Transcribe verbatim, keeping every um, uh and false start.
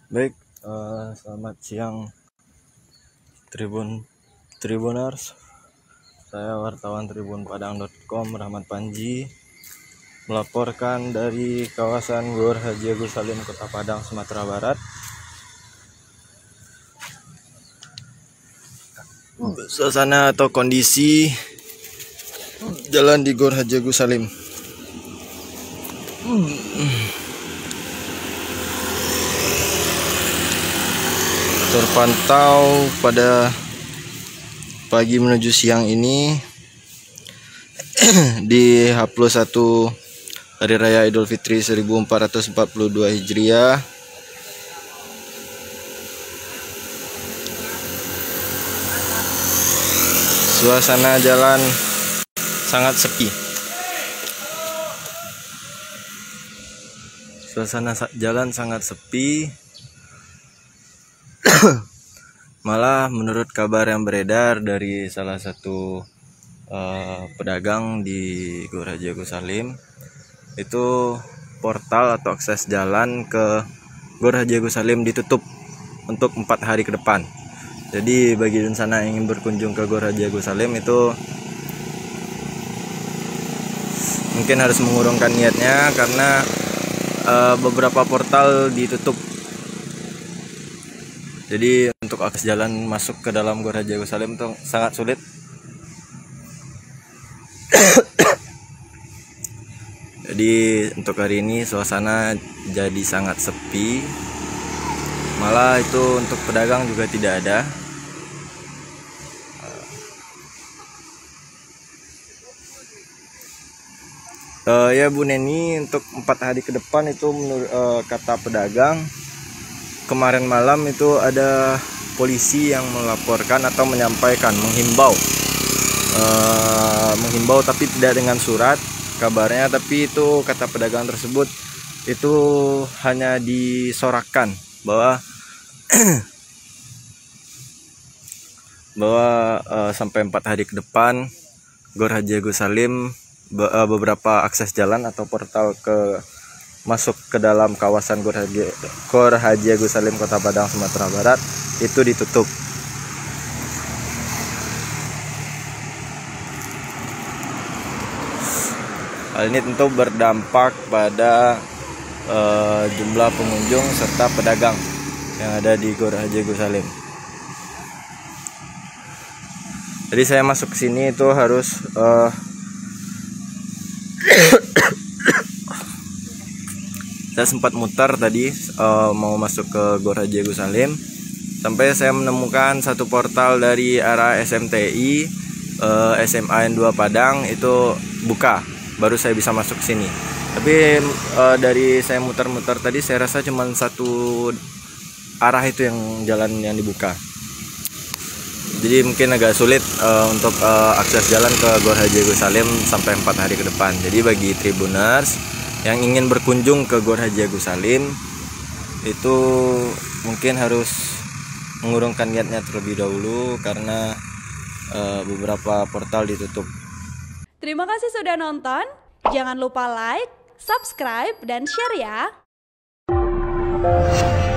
Baik, eh, selamat siang Tribun Tribuners. Saya wartawan tribun padang titik com Rahmat Panji melaporkan dari kawasan Gor Haji Agus Salim, Kota Padang, Sumatera Barat. Suasana atau kondisi jalan di Gor Haji Agus Salim. Terpantau pada pagi menuju siang ini di H plus satu Hari Raya Idul Fitri seribu empat ratus empat puluh dua Hijriah. Suasana jalan sangat sepi. Suasana jalan sangat sepi. Malah menurut kabar yang beredar dari salah satu uh, pedagang di Gor Haji Agus Salim, itu portal atau akses jalan ke Gor Haji Agus Salim ditutup untuk empat hari ke depan. Jadi bagi di sana yang ingin berkunjung ke Gor Haji Agus Salim itu mungkin harus mengurungkan niatnya karena uh, beberapa portal ditutup. Jadi untuk akses jalan masuk ke dalam Gor Haji Agus Salim itu sangat sulit. Jadi untuk hari ini suasana jadi sangat sepi. Malah itu untuk pedagang juga tidak ada. Uh, ya Bu Neni, untuk empat hari ke depan itu menurut uh, kata pedagang, kemarin malam itu ada polisi yang melaporkan atau menyampaikan, menghimbau, uh, menghimbau tapi tidak dengan surat kabarnya, tapi itu kata pedagang tersebut itu hanya disorakan bahwa bahwa uh, sampai empat hari ke depan Gor Haji Agus Salim be uh, beberapa akses jalan atau portal ke masuk ke dalam kawasan Gor Haji, Gor Haji Agus Salim, Kota Padang, Sumatera Barat itu ditutup. Hal ini tentu berdampak pada uh, jumlah pengunjung serta pedagang yang ada di Gor Haji Agus Salim. Jadi saya masuk ke sini itu harus uh, saya sempat mutar tadi uh, mau masuk ke Gor Haji Agus Salim, sampai saya menemukan satu portal dari arah S M T I, uh, S M A N dua Padang itu buka, baru saya bisa masuk sini. Tapi uh, dari saya mutar-mutar tadi saya rasa cuma satu arah itu yang jalan yang dibuka. Jadi mungkin agak sulit uh, untuk uh, akses jalan ke Gor Haji Agus Salim sampai empat hari ke depan. Jadi bagi Tribuners yang ingin berkunjung ke Gor Haji Agus Salim itu mungkin harus mengurungkan niatnya terlebih dahulu karena uh, beberapa portal ditutup. Terima kasih sudah nonton. Jangan lupa like, subscribe, dan share ya.